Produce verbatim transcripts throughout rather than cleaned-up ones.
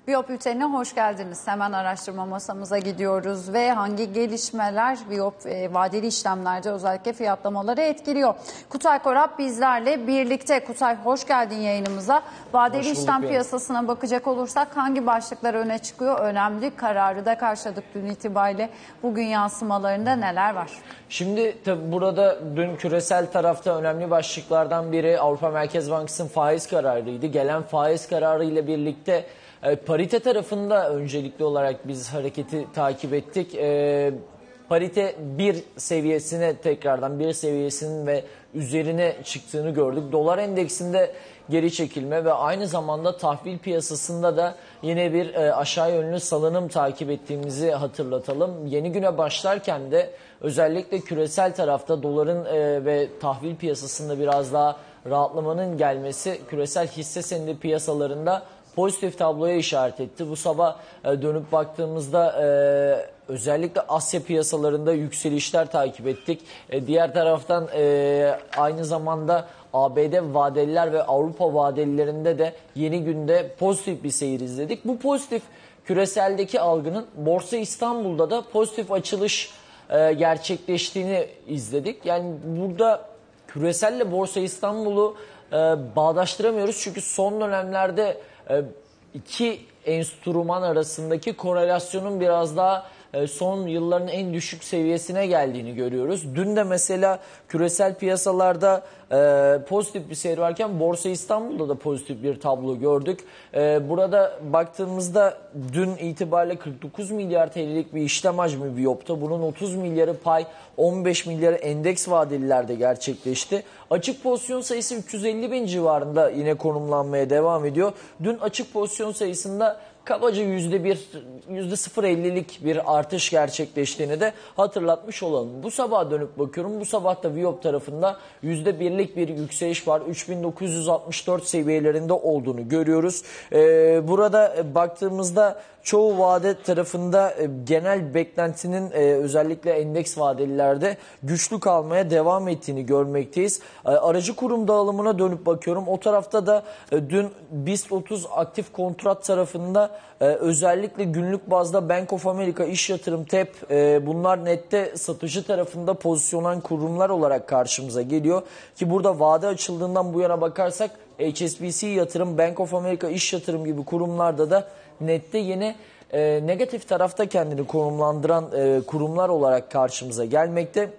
Viyop bültenine hoş geldiniz. Hemen araştırma masamıza gidiyoruz ve hangi gelişmeler Viyop e, vadeli işlemlerde özellikle fiyatlamaları etkiliyor. Kutay Korap bizlerle birlikte. Kutay hoş geldin yayınımıza. Vadeli işlem piyasasına bakacak olursak hangi başlıklar öne çıkıyor? Önemli kararı da karşıladık dün itibariyle. Bugün yansımalarında neler var? Şimdi tabi burada dün küresel tarafta önemli başlıklardan biri Avrupa Merkez Bankası'nın faiz kararıydı. Gelen faiz kararı ile birlikte e, parite tarafında öncelikli olarak biz hareketi takip ettik. E, parite bir seviyesine tekrardan bir seviyesinin ve üzerine çıktığını gördük. Dolar endeksinde geri çekilme ve aynı zamanda tahvil piyasasında da yine bir e, aşağı yönlü salınım takip ettiğimizi hatırlatalım. Yeni güne başlarken de özellikle küresel tarafta doların e, ve tahvil piyasasında biraz daha rahatlamanın gelmesi küresel hisse senedi piyasalarında pozitif tabloya işaret etti. Bu sabah e, dönüp baktığımızda e, özellikle Asya piyasalarında yükselişler takip ettik. E, diğer taraftan e, aynı zamanda A B D vadeliler ve Avrupa vadelilerinde de yeni günde pozitif bir seyir izledik. Bu pozitif küreseldeki algının Borsa İstanbul'da da pozitif açılış e, gerçekleştiğini izledik. Yani burada küreselle Borsa İstanbul'u e, bağdaştıramıyoruz. Çünkü son dönemlerde e, iki enstrüman arasındaki korelasyonun biraz daha son yılların en düşük seviyesine geldiğini görüyoruz. Dün de mesela küresel piyasalarda e, pozitif bir seyir varken Borsa İstanbul'da da pozitif bir tablo gördük. E, burada baktığımızda dün itibariyle kırk dokuz milyar T L'lik bir işlem hacmi Viyop'ta. Bunun otuz milyarı pay, on beş milyarı endeks vadelilerde gerçekleşti. Açık pozisyon sayısı üç yüz elli bin civarında yine konumlanmaya devam ediyor. Dün açık pozisyon sayısında kabaca yüzde bir, yüzde sıfır virgül ellilik bir artış gerçekleştiğini de hatırlatmış olalım. Bu sabah dönüp bakıyorum. Bu sabah da Viyop tarafında yüzde birlik bir yükseliş var. üç bin dokuz yüz altmış dört seviyelerinde olduğunu görüyoruz. Ee, burada baktığımızda çoğu vade tarafında e, genel beklentinin e, özellikle endeks vadelilerde güçlü kalmaya devam ettiğini görmekteyiz. E, aracı kurum dağılımına dönüp bakıyorum. O tarafta da e, dün BIST otuz aktif kontrat tarafında e, özellikle günlük bazda Bank of America, İş Yatırım, T E P e, bunlar nette satıcı tarafında pozisyonan kurumlar olarak karşımıza geliyor. Ki burada vade açıldığından bu yana bakarsak H S B C Yatırım, Bank of America, İş Yatırım gibi kurumlarda da nette yine e, negatif tarafta kendini konumlandıran e, kurumlar olarak karşımıza gelmekte.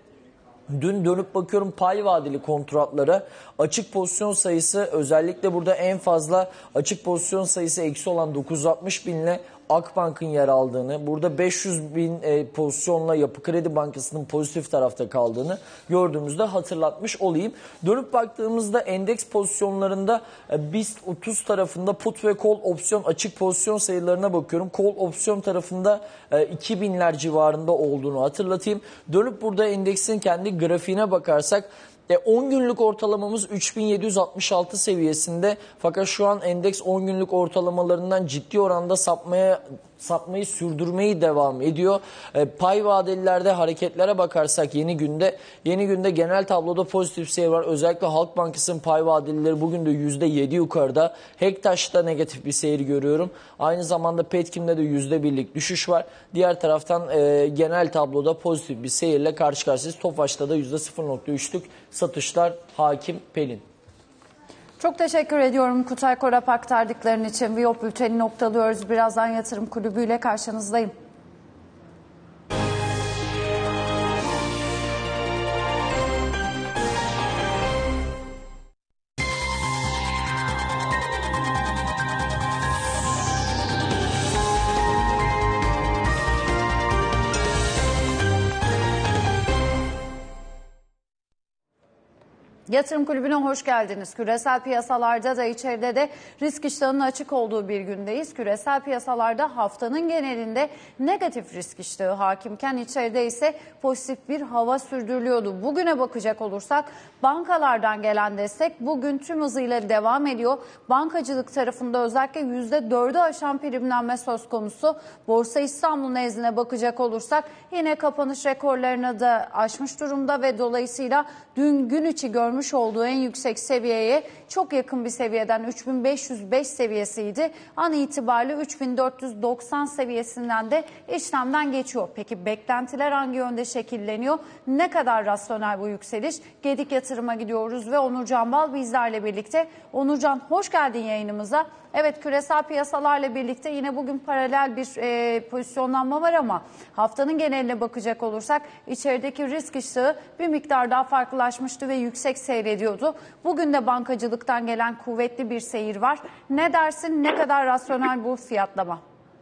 Dün dönüp bakıyorum pay vadeli kontratlara açık pozisyon sayısı özellikle burada en fazla açık pozisyon sayısı eksi olan dokuz yüz altmış binle Akbank'ın yer aldığını, burada beş yüz bin e, pozisyonla Yapı Kredi Bankası'nın pozitif tarafta kaldığını gördüğümüzde hatırlatmış olayım. Dönüp baktığımızda endeks pozisyonlarında e, BIST otuz tarafında put ve call opsiyon açık pozisyon sayılarına bakıyorum. Call opsiyon tarafında e, iki binler civarında olduğunu hatırlatayım. Dönüp burada endeksin kendi grafiğine bakarsak on günlük ortalamamız üç bin yedi yüz altmış altı seviyesinde, fakat şu an endeks on günlük ortalamalarından ciddi oranda sapmaya sapmayı sürdürmeyi devam ediyor. E, pay vadelilerde hareketlere bakarsak yeni günde yeni günde genel tabloda pozitif seyir var. Özellikle Halk Bankası'nın pay vadelileri bugün de yüzde yedi yukarıda. Hektaş'ta negatif bir seyir görüyorum. Aynı zamanda Petkim'de de yüzde birlik düşüş var. Diğer taraftan e, genel tabloda pozitif bir seyirle karşı karşıyayız. Tofaş'ta da yüzde sıfır virgül üçlük satışlar hakim. Pelin. Çok teşekkür ediyorum Kutay Korap aktardıkların için. Viyop bülteni noktalıyoruz. Birazdan Yatırım Kulübü ile karşınızdayım. Yatırım Kulübü'ne hoş geldiniz. Küresel piyasalarda da içeride de risk iştahının açık olduğu bir gündeyiz. Küresel piyasalarda haftanın genelinde negatif risk iştahı hakimken içeride ise pozitif bir hava sürdürülüyordu. Bugüne bakacak olursak bankalardan gelen destek bugün tüm hızıyla devam ediyor. Bankacılık tarafında özellikle yüzde dördü aşan primlenme söz konusu. Borsa İstanbul nezdine bakacak olursak yine kapanış rekorlarını da aşmış durumda ve dolayısıyla dün gün içi görmüş görmüş olduğu en yüksek seviyeye çok yakın bir seviyeden üç bin beş yüz beş seviyesiydi. An itibariyle üç bin dört yüz doksan seviyesinden de işlemden geçiyor. Peki beklentiler hangi yönde şekilleniyor? Ne kadar rasyonel bu yükseliş? Gedik Yatırım'a gidiyoruz ve Onur Canbal bizlerle birlikte. Onurcan, hoş geldin yayınımıza. Evet, küresel piyasalarla birlikte yine bugün paralel bir e, pozisyonlanma var ama haftanın geneline bakacak olursak içerideki risk iştahı bir miktar daha farklılaşmıştı ve yüksek seyrediyordu. Bugün de bankacılıktan gelen kuvvetli bir seyir var. Ne dersin, ne kadar rasyonel bu fiyatlama?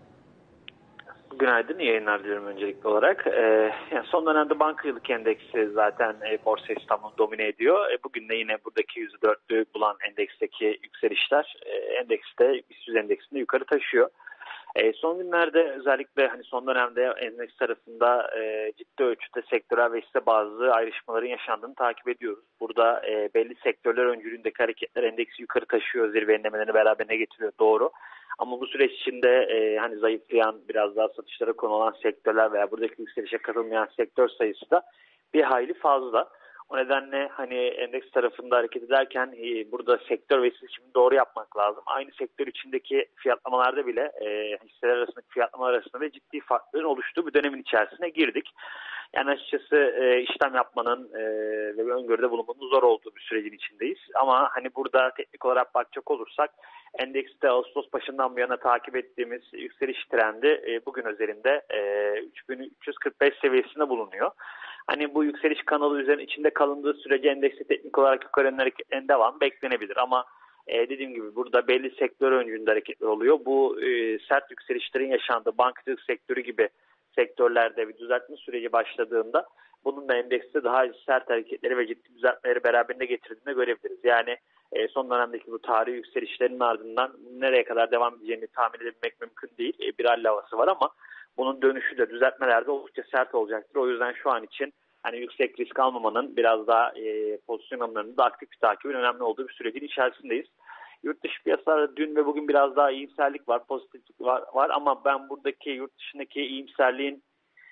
Günaydın, iyi yayınlar diliyorum öncelikli olarak. Ee, yani son dönemde bankacılık endeksi zaten e, Borsa İstanbul'u domine ediyor. E, bugün de yine buradaki yüzde dörtlü bulan endeksteki yükselişler e, endekste, BIST yüz endeksinde yukarı taşıyor. E, son günlerde özellikle hani son dönemde endeks tarafında e, ciddi ölçüde sektörel ve hisse bazlı ayrışmaların yaşandığını takip ediyoruz. Burada e, belli sektörler öncülüğündeki hareketler endeksi yukarı taşıyor, zirve enlemelerini beraberine getiriyor, doğru. Ama bu süreç içinde e, hani zayıflayan, biraz daha satışlara konu olan sektörler veya buradaki yükselişe katılmayan sektör sayısı da bir hayli fazla. O nedenle hani endeks tarafında hareket ederken e, burada sektör ve seçimi doğru yapmak lazım. Aynı sektör içindeki fiyatlamalarda bile e, hisseler arasındaki fiyatlamalar arasında da ciddi farkların oluştuğu bir dönemin içerisine girdik. Yani açıkçası e, işlem yapmanın e, ve öngörüde bulunmanın zor olduğu bir sürecin içindeyiz. Ama hani burada teknik olarak bakacak olursak endekste Ağustos başından bu yana takip ettiğimiz yükseliş trendi e, bugün üzerinde e, üç bin üç yüz kırk beş seviyesinde bulunuyor. Hani bu yükseliş kanalı üzerinde içinde kalındığı sürece endekste teknik olarak yukarı yönlü hareketlerin devam beklenebilir. Ama e, dediğim gibi burada belli sektör öncülüğünde hareketler oluyor. Bu e, sert yükselişlerin yaşandığı bankacılık sektörü gibi sektörlerde bir düzeltme süreci başladığında bunun da endekste daha sert hareketleri ve ciddi düzeltmeleri beraberinde getirdiğini görebiliriz. Yani e, son dönemdeki bu tarihi yükselişlerin ardından nereye kadar devam edeceğini tahmin edebilmek mümkün değil. E, bir rally havası var ama bunun dönüşü de düzeltmelerde oldukça sert olacaktır. O yüzden şu an için hani yüksek risk almamanın biraz daha e, pozisyon alımlarının da aktif bir takibin önemli olduğu bir sürecin içerisindeyiz. Yurt dışı piyasalarda dün ve bugün biraz daha iyimserlik var, pozitiflik var, var ama ben buradaki yurt dışındaki iyimserliğin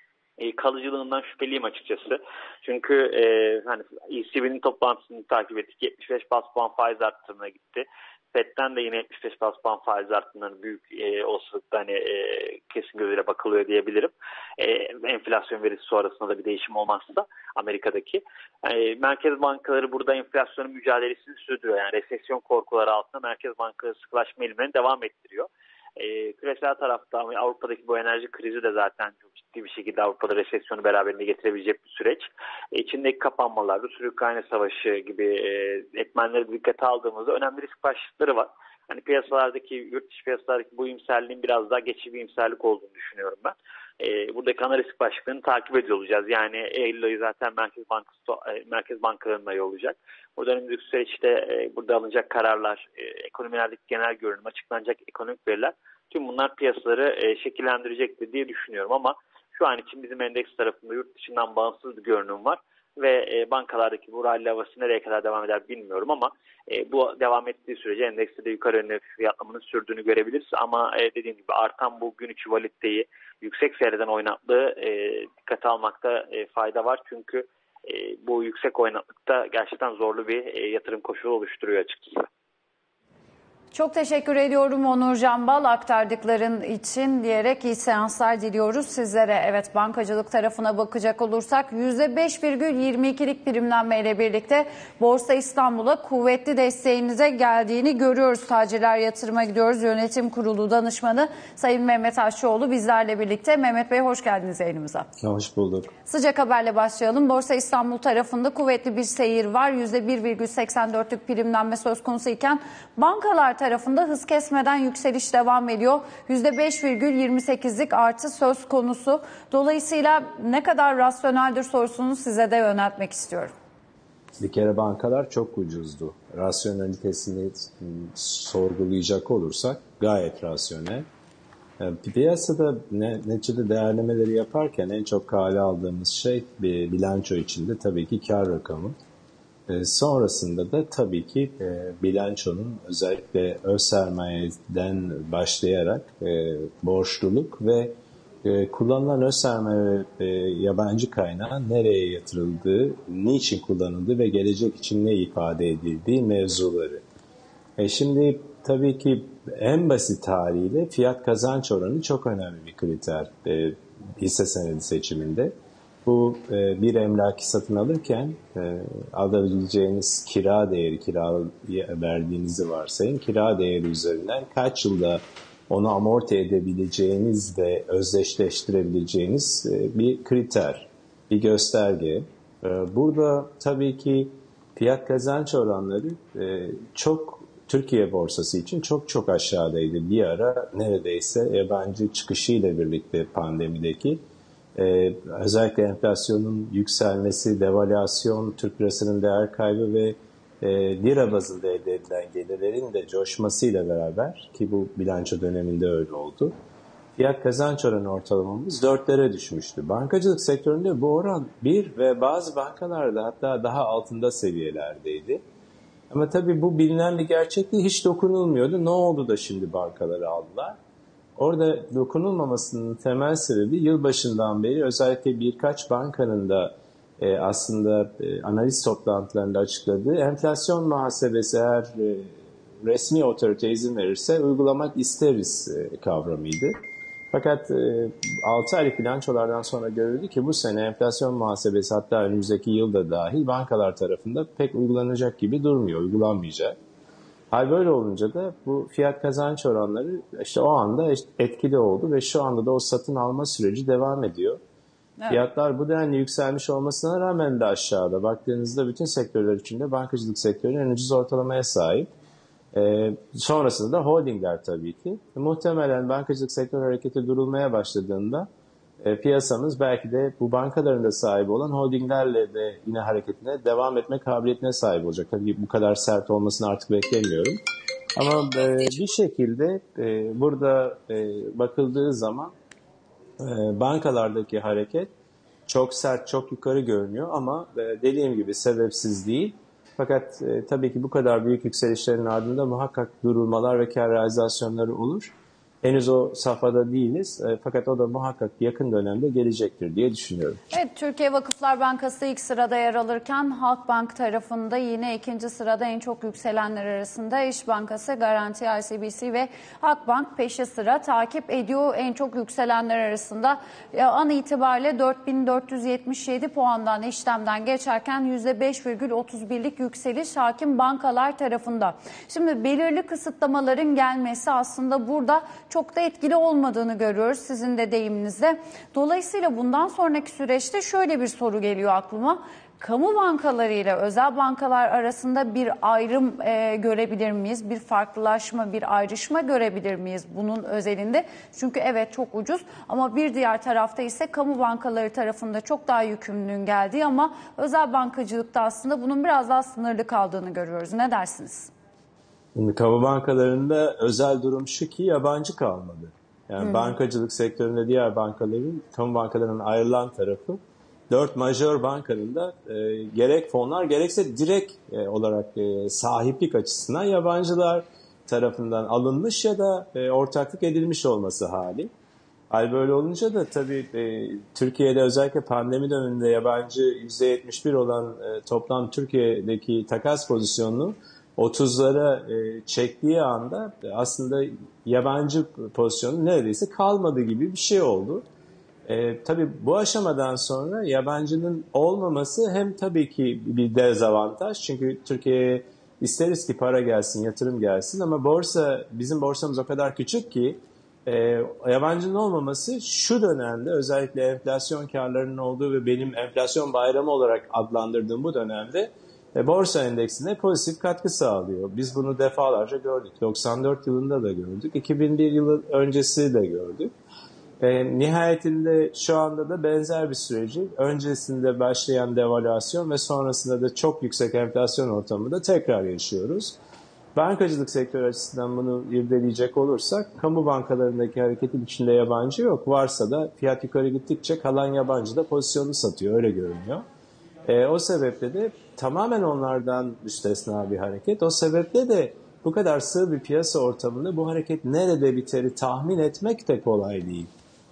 e, kalıcılığından şüpheliyim açıkçası. Çünkü e, hani E C B'nin toplantısını takip ettik. yetmiş beş bas puan faiz arttırımına gitti. Fed'den de yine yetmiş beş bas puan faiz arttırımlarının büyük e, olasılıkla hani e, kesin gözüyle bakılıyor diyebilirim. E, enflasyon verisi sonrasında da bir değişim olmazsa Amerika'daki. E, merkez bankaları burada enflasyonun mücadelesini sürdürüyor. Yani resesyon korkuları altında merkez bankaları sıkılaşma eğilimlerini devam ettiriyor. E, küresel tarafta Avrupa'daki bu enerji krizi de zaten çok ciddi bir şekilde Avrupa'da resesyonu beraberinde getirebilecek bir süreç. E, içindeki kapanmalar, Rusya-Ukrayna savaşı gibi e, etmenleri dikkate aldığımızda önemli risk başlıkları var. Hani piyasalardaki, yurt dışı piyasalardaki bu iyimserliğin biraz daha geçici bir iyimserlik olduğunu düşünüyorum ben. E, buradaki ana risk başlıklarını takip ediyor olacağız. Yani Eylül ayı zaten Merkez Bankası, Merkez Bankalarının ayı olacak. Burada önümüzdeki süreçte e, burada alınacak kararlar, e, ekonomilerdeki genel görünüm, açıklanacak ekonomik veriler, tüm bunlar piyasaları e, şekillendirecektir diye düşünüyorum. Ama şu an için bizim endeks tarafında yurt dışından bağımsız bir görünüm var. Ve e, bankalardaki bu rally havası nereye kadar devam eder bilmiyorum ama e, bu devam ettiği sürece endekste de yukarı yönlü fiyatlamanın sürdüğünü görebiliriz. Ama e, dediğim gibi artan bu gün içi volatiliteyi yüksek seyreden oynaklığı e, dikkate almakta e, fayda var. Çünkü e, bu yüksek oynaklıkta gerçekten zorlu bir e, yatırım koşulu oluşturuyor açıkçası. Çok teşekkür ediyorum Onur Canbal aktardıkların için diyerek iyi seanslar diliyoruz sizlere. Evet, bankacılık tarafına bakacak olursak yüzde beş virgül yirmi ikilik primlenmeyle birlikte Borsa İstanbul'a kuvvetli desteğinize geldiğini görüyoruz. Tacirler Yatırım'a gidiyoruz. Yönetim Kurulu Danışmanı Sayın Mehmet Aşçıoğlu bizlerle birlikte. Mehmet Bey, hoş geldiniz yayınımıza. Hoş bulduk. Sıcak haberle başlayalım. Borsa İstanbul tarafında kuvvetli bir seyir var. yüzde bir virgül seksen dörtlük primlenme söz konusu iken bankalar tarafında hız kesmeden yükseliş devam ediyor. yüzde beş virgül yirmi sekizlik artı söz konusu. Dolayısıyla ne kadar rasyoneldir sorusunu size de yöneltmek istiyorum. Bir kere bankalar çok ucuzdu. Rasyonelitesini sorgulayacak olursak gayet rasyonel. Piyasada ne, neticede değerlemeleri yaparken en çok kale aldığımız şey bir bilanço içinde tabii ki kar rakamı. E, sonrasında da tabii ki e, bilançonun özellikle öz sermayeden başlayarak e, borçluluk ve e, kullanılan öz sermaye ve e, yabancı kaynağın nereye yatırıldığı, niçin kullanıldığı ve gelecek için ne ifade edildiği mevzuları. E şimdi tabii ki en basit haliyle fiyat kazanç oranı çok önemli bir kriter e, hisse senedi seçiminde. Bu e, bir emlaki satın alırken e, alabileceğiniz kira değeri, kira verdiğinizi varsayın, kira değeri üzerinden kaç yılda onu amorti edebileceğiniz ve özdeşleştirebileceğiniz e, bir kriter, bir gösterge. E, burada tabii ki fiyat kazanç oranları e, çok Türkiye borsası için çok çok aşağıdaydı. Bir ara neredeyse yabancı çıkışıyla birlikte pandemideki Ee, özellikle enflasyonun yükselmesi, devalüasyon, Türk lirasının değer kaybı ve e, lira bazında elde edilen gelirlerin de coşmasıyla beraber, ki bu bilanço döneminde öyle oldu, fiyat kazanç oranı ortalamamız dörtlere düşmüştü. Bankacılık sektöründe bu oran bir ve bazı bankalarda hatta daha altında seviyelerdeydi. Ama tabii bu bilinen bir gerçek değil, hiç dokunulmuyordu. Ne oldu da şimdi bankaları aldılar? Orada dokunulmamasının temel sebebi yılbaşından beri özellikle birkaç bankanın da e, aslında e, analiz toplantılarında açıkladığı enflasyon muhasebesi eğer e, resmi otorite izin verirse uygulamak isteriz e, kavramıydı. Fakat e, altı aylık bilançolardan sonra görüldü ki bu sene enflasyon muhasebesi hatta önümüzdeki yılda dahil bankalar tarafında pek uygulanacak gibi durmuyor, uygulanmayacak. Hal böyle olunca da bu fiyat kazanç oranları işte o anda etkili oldu ve şu anda da o satın alma süreci devam ediyor. Evet. Fiyatlar bu denli yükselmiş olmasına rağmen de aşağıda. Baktığınızda bütün sektörler içinde bankacılık sektörü en ucuz ortalamaya sahip. Ee, sonrasında da holdingler tabii ki. E, muhtemelen bankacılık sektör hareketi durulmaya başladığında e, piyasamız belki de bu bankaların da sahibi olan holdinglerle de yine hareketine devam etme kabiliyetine sahip olacak. Tabii bu kadar sert olmasını artık beklemiyorum. Ama e, bir şekilde e, burada e, bakıldığı zaman e, bankalardaki hareket çok sert, çok yukarı görünüyor ama e, dediğim gibi sebepsiz değil. Fakat e, tabii ki bu kadar büyük yükselişlerin ardında muhakkak durulmalar ve kar realizasyonları olur. Henüz o safhada değiliz e, fakat o da muhakkak yakın dönemde gelecektir diye düşünüyorum. Evet, Türkiye Vakıflar Bankası ilk sırada yer alırken Halkbank tarafında yine ikinci sırada en çok yükselenler arasında İş Bankası, Garanti, I C B C ve Akbank peşi sıra takip ediyor. En çok yükselenler arasında an itibariyle dört bin dört yüz yetmiş yedi puandan işlemden geçerken yüzde beş virgül otuz birlik yükseliş hakim bankalar tarafında. Şimdi belirli kısıtlamaların gelmesi aslında burada çok da etkili olmadığını görüyoruz sizin de deyiminizde. Dolayısıyla bundan sonraki süreçte şöyle bir soru geliyor aklıma. Kamu bankaları ile özel bankalar arasında bir ayrım e, görebilir miyiz? Bir farklılaşma, bir ayrışma görebilir miyiz bunun özelinde? Çünkü evet çok ucuz ama bir diğer tarafta ise kamu bankaları tarafında çok daha yükümlülüğün geldiği ama özel bankacılıkta aslında bunun biraz daha sınırlı kaldığını görüyoruz. Ne dersiniz? Şimdi kamu bankalarında özel durum şu ki yabancı kalmadı. Yani hmm. bankacılık sektöründe diğer bankaların, kamu bankalarının ayrılan tarafı dört majör bankanın da e, gerek fonlar gerekse direkt e, olarak e, sahiplik açısından yabancılar tarafından alınmış ya da e, ortaklık edilmiş olması hali. Hal böyle olunca da tabii e, Türkiye'de özellikle pandemi döneminde yabancı yüzde yetmiş bir olan e, toplam Türkiye'deki takas pozisyonunu otuzlara e, çektiği anda aslında yabancı pozisyonu neredeyse kalmadı gibi bir şey oldu. E, tabii bu aşamadan sonra yabancının olmaması hem tabii ki bir dezavantaj. Çünkü Türkiye'ye isteriz ki para gelsin, yatırım gelsin ama borsa, bizim borsamız o kadar küçük ki e, yabancının olmaması şu dönemde özellikle enflasyon karlarının olduğu ve benim enflasyon bayramı olarak adlandırdığım bu dönemde E, borsa endeksine pozitif katkı sağlıyor. Biz bunu defalarca gördük. doksan dört yılında da gördük. iki bin bir yılı öncesi de gördük. E, nihayetinde şu anda da benzer bir süreci öncesinde başlayan devalüasyon ve sonrasında da çok yüksek enflasyon ortamında tekrar yaşıyoruz. Bankacılık sektörü açısından bunu irdeleyecek olursak kamu bankalarındaki hareketin içinde yabancı yok. Varsa da fiyat yukarı gittikçe kalan yabancı da pozisyonu satıyor. Öyle görünüyor. E, o sebeple de tamamen onlardan müstesna bir hareket. O sebeple de bu kadar sığ bir piyasa ortamında bu hareket nerede biteri tahmin etmek de kolay değil.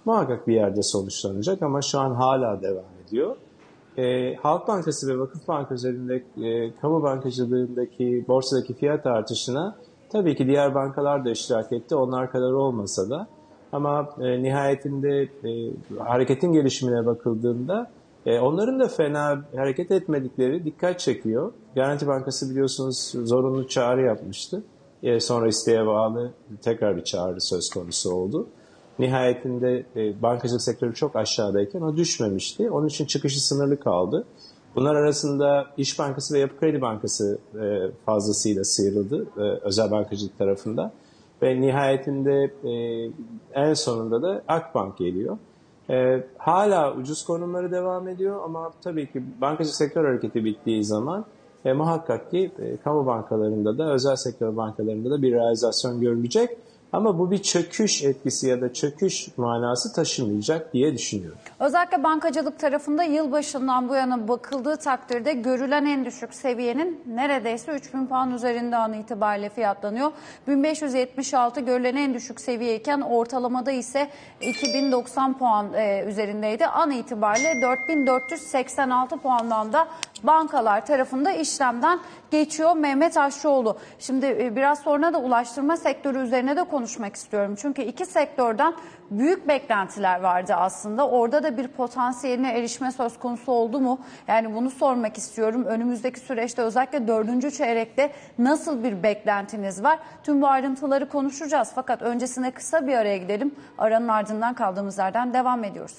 muhakkak bir yerde sonuçlanacak ama şu an hala devam ediyor. E, Halk Bankası ve Vakıf Bankası üzerinde e, kamu bankacılığındaki borsadaki fiyat artışına tabii ki diğer bankalar da iştirak etti. Onlar kadar olmasa da. Ama e, nihayetinde e, hareketin gelişimine bakıldığında e, onların da fena hareket etmedikleri dikkat çekiyor. Garanti Bankası biliyorsunuz zorunlu çağrı yapmıştı. E, sonra isteğe bağlı tekrar bir çağrı söz konusu oldu. Nihayetinde e, bankacılık sektörü çok aşağıdayken o düşmemişti. Onun için çıkışı sınırlı kaldı. Bunlar arasında İş Bankası ve Yapı Kredi Bankası e, fazlasıyla sıyrıldı e, özel bankacılık tarafında. Ve nihayetinde e, en sonunda da Akbank geliyor. E, hala ucuz konumları devam ediyor ama tabii ki bankacılık sektör hareketi bittiği zaman e, muhakkak ki e, kamu bankalarında da özel sektör bankalarında da bir realizasyon görülecek. Ama bu bir çöküş etkisi ya da çöküş manası taşımayacak diye düşünüyorum. Özellikle bankacılık tarafında yılbaşından bu yana bakıldığı takdirde görülen en düşük seviyenin neredeyse üç bin puan üzerinde an itibariyle fiyatlanıyor. bin beş yüz yetmiş altı görülen en düşük seviyeyken ortalamada ise iki bin doksan puan e, üzerindeydi. An itibariyle dört bin dört yüz seksen altı puandan da bankalar tarafında işlemden geçiyor Mehmet Aşçıoğlu. Şimdi e, biraz sonra da ulaştırma sektörü üzerine de konuşmak istiyorum. Çünkü iki sektörden büyük beklentiler vardı aslında. Orada da bir potansiyeline erişme söz konusu oldu mu? Yani bunu sormak istiyorum. Önümüzdeki süreçte özellikle dördüncü çeyrekte nasıl bir beklentiniz var? Tüm bu ayrıntıları konuşacağız. Fakat öncesine kısa bir araya gidelim. Aranın ardından kaldığımız yerden devam ediyoruz.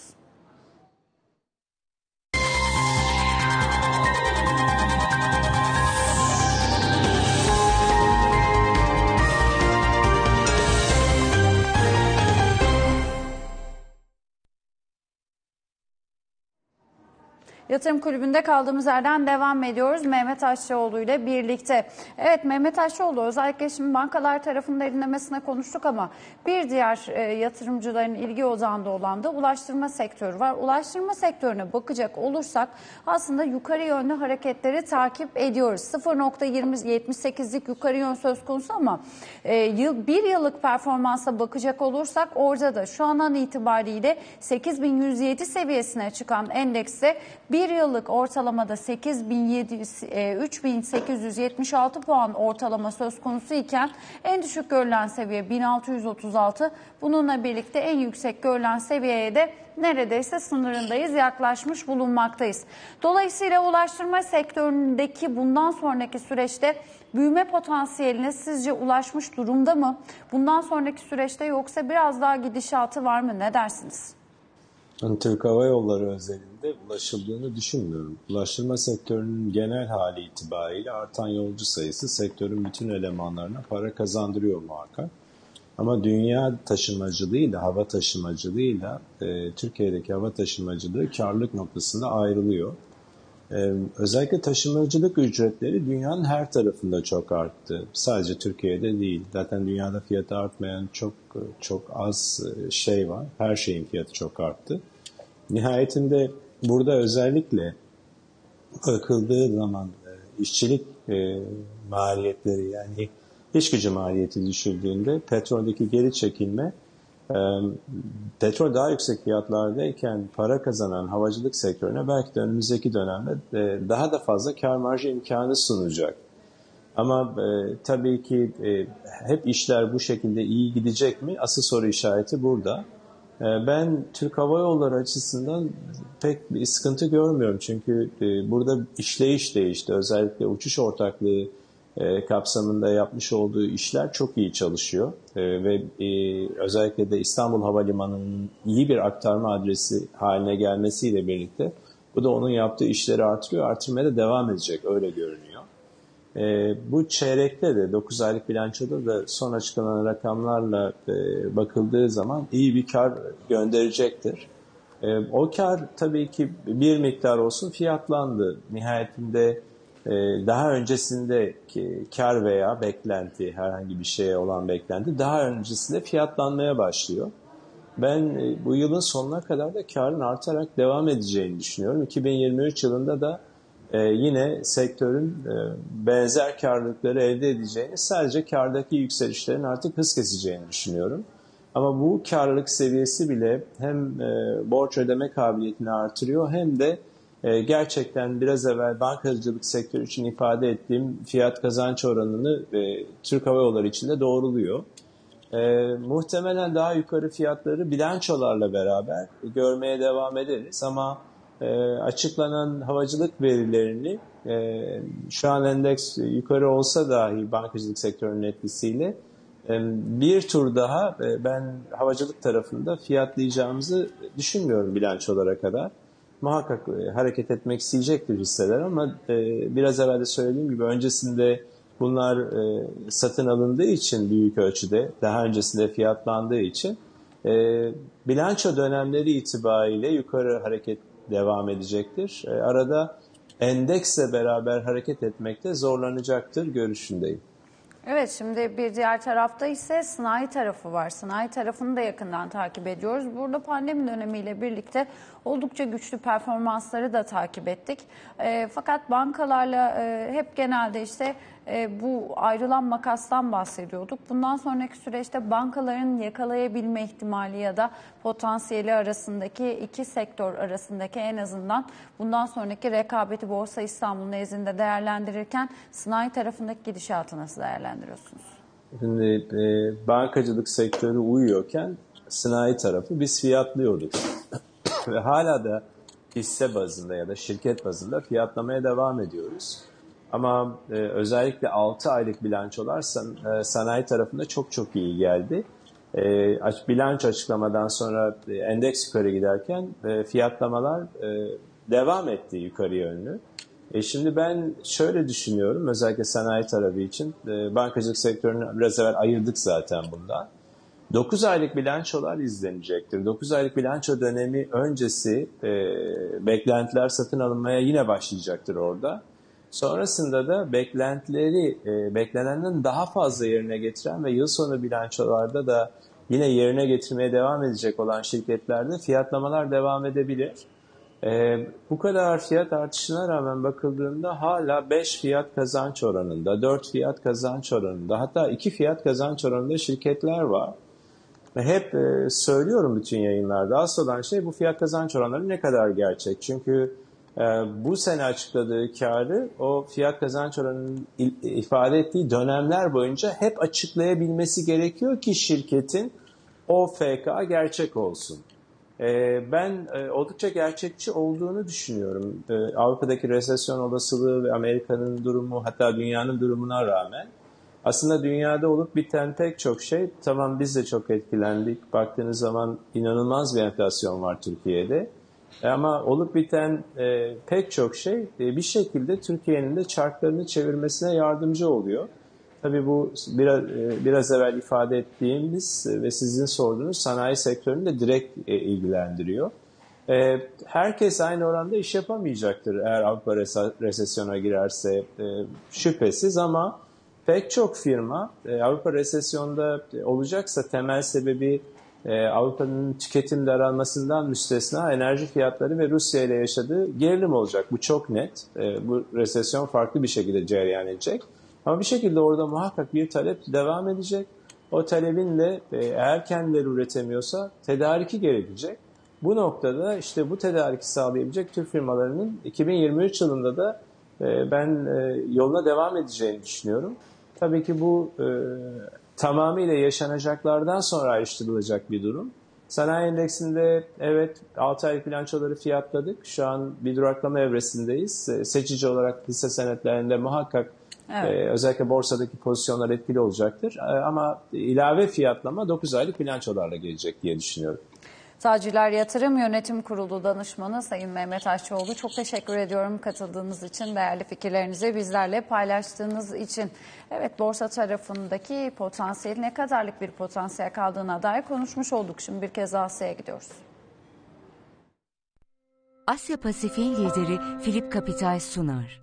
Yatırım Kulübü'nde kaldığımız yerden devam ediyoruz Mehmet Aşçıoğlu ile birlikte. Evet Mehmet Aşçıoğlu, özellikle şimdi bankalar tarafının derinlemesine konuştuk ama bir diğer e, yatırımcıların ilgi odağında olan da ulaştırma sektörü var. Ulaştırma sektörüne bakacak olursak aslında yukarı yönlü hareketleri takip ediyoruz. sıfır virgül yetmiş sekizlik yukarı yön söz konusu ama e, yıl, bir yıllık performansa bakacak olursak orada da şu an itibariyle sekiz bin yüz yedi seviyesine çıkan endekste bir yıllık ortalamada sekiz bin yedi yüz, üç bin sekiz yüz yetmiş altı puan ortalama söz konusu iken en düşük görülen seviye bin altı yüz otuz altı. Bununla birlikte en yüksek görülen seviyeye de neredeyse sınırındayız, yaklaşmış bulunmaktayız. Dolayısıyla ulaştırma sektöründeki bundan sonraki süreçte büyüme potansiyeline sizce ulaşmış durumda mı? Bundan sonraki süreçte yoksa biraz daha gidişatı var mı? Ne dersiniz? Yani Türk Hava Yolları özelinde ulaşıldığını düşünmüyorum. Ulaştırma sektörünün genel hali itibariyle artan yolcu sayısı sektörün bütün elemanlarına para kazandırıyor muhakkak. Ama dünya taşımacılığıyla, hava taşımacılığıyla e, Türkiye'deki hava taşımacılığı karlılık noktasında ayrılıyor. E, özellikle taşımacılık ücretleri dünyanın her tarafında çok arttı. Sadece Türkiye'de değil. Zaten dünyada fiyatı artmayan çok çok az şey var. Her şeyin fiyatı çok arttı. Nihayetinde burada özellikle bakıldığı zaman e, işçilik e, maliyetleri, yani iş gücü maliyeti düşüldüğünde petroldeki geri çekilme, e, petrol daha yüksek fiyatlardayken para kazanan havacılık sektörüne belki de önümüzdeki dönemde e, daha da fazla kar marjı imkanı sunacak. Ama e, tabii ki e, hep işler bu şekilde iyi gidecek mi? Asıl soru işareti burada. E, ben Türk Hava Yolları açısından pek bir sıkıntı görmüyorum. Çünkü e, burada işleyiş değişti. Özellikle uçuş ortaklığı e, kapsamında yapmış olduğu işler çok iyi çalışıyor. E, ve e, özellikle de İstanbul Havalimanı'nın iyi bir aktarma adresi haline gelmesiyle birlikte bu da onun yaptığı işleri artırıyor. Artırmaya da devam edecek, öyle görünüyor. E, bu çeyrekte de dokuz aylık bilançoda da son açıklanan rakamlarla e, bakıldığı zaman iyi bir kar gönderecektir. E, o kar tabii ki bir miktar olsun fiyatlandı. Nihayetinde e, daha öncesindeki kar veya beklenti, herhangi bir şeye olan beklenti daha öncesinde fiyatlanmaya başlıyor. Ben e, bu yılın sonuna kadar da karın artarak devam edeceğini düşünüyorum. iki bin yirmi üç yılında da Ee, yine sektörün e, benzer karlılıkları elde edeceğini, sadece kardaki yükselişlerin artık hız keseceğini düşünüyorum. Ama bu karlılık seviyesi bile hem e, borç ödeme kabiliyetini artırıyor hem de e, gerçekten biraz evvel bankacılık sektörü için ifade ettiğim fiyat kazanç oranını e, Türk Hava Yolları için de doğruluyor. E, muhtemelen daha yukarı fiyatları bilançolarla beraber görmeye devam ederiz ama e, açıklanan havacılık verilerini e, şu an endeks yukarı olsa dahi bankacılık sektörünün etkisiyle bir tur daha ben havacılık tarafında fiyatlayacağımızı düşünmüyorum bilançolara kadar. Muhakkak hareket etmek isteyecektir hisseler ama biraz evvel de söylediğim gibi öncesinde bunlar satın alındığı için büyük ölçüde, daha öncesinde fiyatlandığı için bilanço dönemleri itibariyle yukarı hareket devam edecektir. Arada endeksle beraber hareket etmekte zorlanacaktır görüşündeyim. Evet, şimdi bir diğer tarafta ise sanayi tarafı var. Sanayi tarafını da yakından takip ediyoruz. Burada pandemi dönemiyle birlikte oldukça güçlü performansları da takip ettik. E, fakat bankalarla e, hep genelde işte e, bu ayrılan makastan bahsediyorduk. Bundan sonraki süreçte bankaların yakalayabilme ihtimali ya da potansiyeli arasındaki iki sektör arasındaki en azından bundan sonraki rekabeti Borsa İstanbul nezdinde değerlendirirken sanayi tarafındaki gidişatı nasıl değerlendiriyorsunuz? Şimdi e, bankacılık sektörü uyuyorken sanayi tarafı biz fiyatlıyorduk. Ve hala da hisse bazında ya da şirket bazında fiyatlamaya devam ediyoruz. Ama e, özellikle altı aylık bilançolar san, e, sanayi tarafında çok çok iyi geldi. E, bilanço açıklamadan sonra e, endeks yukarı giderken e, fiyatlamalar e, devam etti yukarı yönlü. E şimdi ben şöyle düşünüyorum, özellikle sanayi tarafı için e, bankacılık sektörünü biraz evvel ayırdık zaten bundan. dokuz aylık bilançolar izlenecektir. dokuz aylık bilanço dönemi öncesi e, beklentiler satın alınmaya yine başlayacaktır orada. Sonrasında da beklentileri e, beklenenden daha fazla yerine getiren ve yıl sonu bilançolarda da yine yerine getirmeye devam edecek olan şirketlerde fiyatlamalar devam edebilir. E, bu kadar fiyat artışına rağmen bakıldığında hala beş fiyat kazanç oranında, dört fiyat kazanç oranında, hatta iki fiyat kazanç oranında şirketler var. Ve hep e, söylüyorum bütün yayınlarda, asıl olan şey bu fiyat kazanç oranları ne kadar gerçek. Çünkü e, bu sene açıkladığı karı o fiyat kazanç oranının ifade ettiği dönemler boyunca hep açıklayabilmesi gerekiyor ki şirketin o F K gerçek olsun. Ben oldukça gerçekçi olduğunu düşünüyorum. Avrupa'daki resesyon olasılığı ve Amerika'nın durumu, hatta dünyanın durumuna rağmen aslında dünyada olup biten pek çok şey, tamam biz de çok etkilendik. Baktığınız zaman inanılmaz bir enflasyon var Türkiye'de. Ama olup biten pek çok şey bir şekilde Türkiye'nin de çarklarını çevirmesine yardımcı oluyor. Tabii bu biraz, biraz evvel ifade ettiğimiz ve sizin sorduğunuz sanayi sektörünü de direkt ilgilendiriyor. Herkes aynı oranda iş yapamayacaktır eğer Avrupa resesyona girerse şüphesiz, ama pek çok firma Avrupa resesyonda olacaksa temel sebebi Avrupa'nın tüketim daralmasından müstesna enerji fiyatları ve Rusya ile yaşadığı gerilim olacak. Bu çok net. Bu resesyon farklı bir şekilde cereyan edecek. Ama bir şekilde orada muhakkak bir talep devam edecek. O talebin de eğer kendileri üretemiyorsa tedariki gerekecek. Bu noktada işte bu tedariki sağlayabilecek Türk firmalarının iki bin yirmi üç yılında da ben yoluna devam edeceğini düşünüyorum. Tabii ki bu e, tamamıyla yaşanacaklardan sonra ayrıştırılacak bir durum. Sanayi endeksinde evet altı aylık bilançoları fiyatladık. Şu an bir duraklama evresindeyiz. Seçici olarak hisse senetlerinde muhakkak evet. e, özellikle borsadaki pozisyonlar etkili olacaktır. E, ama ilave fiyatlama dokuz aylık bilançolarla gelecek diye düşünüyorum. Tacirler Yatırım Yönetim Kurulu Danışmanı Sayın Mehmet Aşçıoğlu, çok teşekkür ediyorum katıldığınız için, değerli fikirlerinizi bizlerle paylaştığınız için. Evet, borsa tarafındaki potansiyel, ne kadarlık bir potansiyel kaldığına dair konuşmuş olduk. Şimdi bir kez Asya'ya gidiyoruz. Asya Pasifik'in lideri Philip Capital sunar.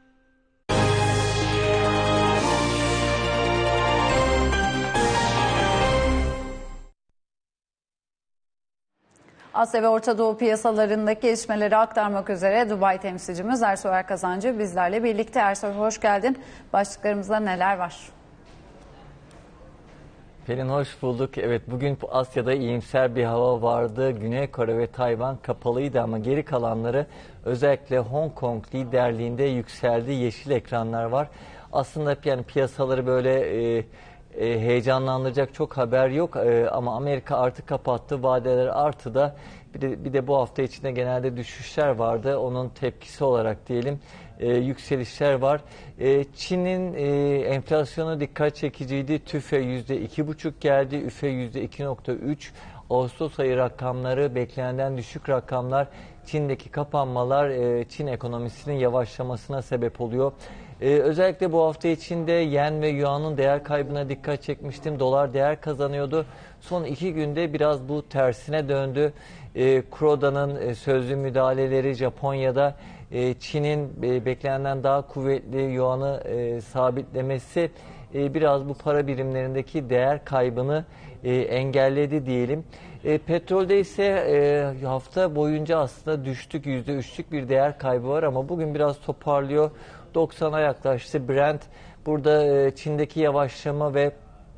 Asya ve Orta Doğu piyasalarındaki gelişmeleri aktarmak üzere Dubai temsilcimiz Ersoy Erkazancı bizlerle birlikte. Ersoy, hoş geldin. Başlıklarımızda neler var? Pelin hoş bulduk. Evet, bugün Asya'da iyimser bir hava vardı. Güney Kore ve Tayvan kapalıydı ama geri kalanları, özellikle Hong Kong liderliğinde yükseldi. Yeşil ekranlar var. Aslında yani piyasaları böyle e, e, heyecanlandıracak çok haber yok e, ama Amerika artık kapattı. Vadeler artıda. Bir de, bir de bu hafta içinde genelde düşüşler vardı. Onun tepkisi olarak diyelim e, yükselişler var. E, Çin'in e, enflasyonu dikkat çekiciydi. TÜFE yüzde iki buçuk geldi. üfe yüzde iki nokta üç. Ağustos ayı rakamları beklenenden düşük rakamlar. Çin'deki kapanmalar e, Çin ekonomisinin yavaşlamasına sebep oluyor. Ee, özellikle bu hafta içinde yen ve yuanın değer kaybına dikkat çekmiştim. Dolar değer kazanıyordu. Son iki günde biraz bu tersine döndü. Ee, Kuroda'nın e, sözlü müdahaleleri Japonya'da, e, Çin'in e, beklenenden daha kuvvetli yuanı e, sabitlemesi e, biraz bu para birimlerindeki değer kaybını e, engelledi diyelim. E, petrolde ise e, hafta boyunca aslında düştük, yüzde üçlük bir değer kaybı var ama bugün biraz toparlıyor. doksana yaklaştı. Brent burada e, Çin'deki yavaşlama ve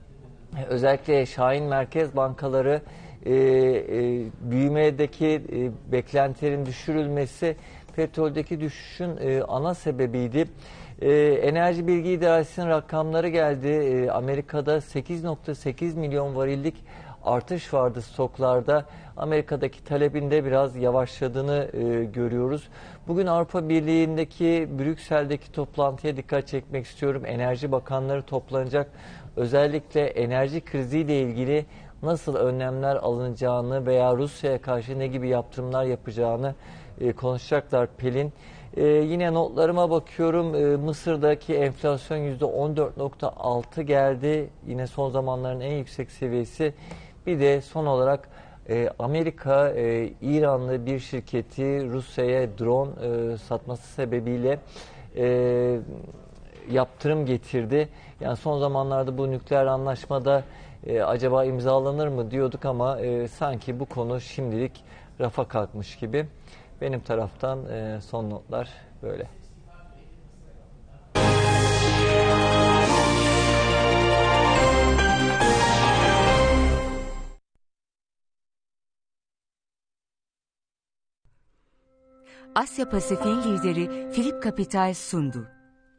özellikle Şahin merkez bankaları e, e, büyümedeki e, beklentilerin düşürülmesi petroldeki düşüşün e, ana sebebiydi. E, Enerji Bilgi İdaresi'nin rakamları geldi. E, Amerika'da sekiz nokta sekiz milyon varillik artış vardı stoklarda. Amerika'daki talebin de biraz yavaşladığını e, görüyoruz. Bugün Avrupa Birliği'ndeki Brüksel'deki toplantıya dikkat çekmek istiyorum. Enerji bakanları toplanacak. Özellikle enerji kriziyle ilgili nasıl önlemler alınacağını veya Rusya'ya karşı ne gibi yaptırımlar yapacağını e, konuşacaklar Pelin. E, yine notlarıma bakıyorum. E, Mısır'daki enflasyon yüzde on dört nokta altı geldi. Yine son zamanların en yüksek seviyesi. Bir de son olarak e, Amerika e, İranlı bir şirketi Rusya'ya drone e, satması sebebiyle e, yaptırım getirdi. Yani son zamanlarda bu nükleer anlaşmada e, acaba imzalanır mı diyorduk ama e, sanki bu konu şimdilik rafa kalkmış gibi. Benim taraftan e, son notlar böyle. Asya Pasifik'in lideri Philip Capital sundu.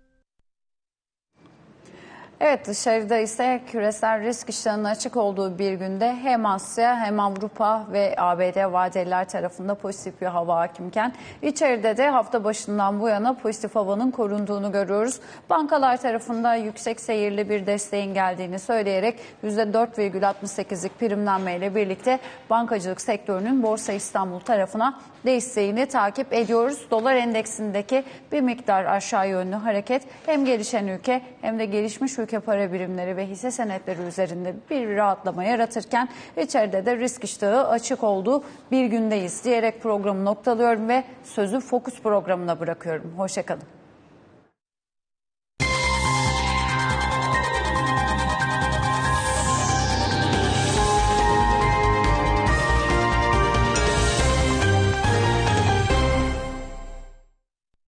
Evet, dışarıda ise küresel risk iştahının açık olduğu bir günde hem Asya hem Avrupa ve A B D vadeliler tarafında pozitif bir hava hakimken içeride de hafta başından bu yana pozitif havanın korunduğunu görüyoruz. Bankalar tarafında yüksek seyirli bir desteğin geldiğini söyleyerek yüzde dört virgül altmış sekizlik primlenmeyle birlikte bankacılık sektörünün Borsa İstanbul tarafına desteğini takip ediyoruz. Dolar endeksindeki bir miktar aşağı yönlü hareket hem gelişen ülke hem de gelişmiş ülke para birimleri ve hisse senetleri üzerinde bir rahatlama yaratırken içeride de risk iştahı açık olduğu bir gündeyiz diyerek programı noktalıyorum ve sözü Fokus programına bırakıyorum. Hoşça kalın.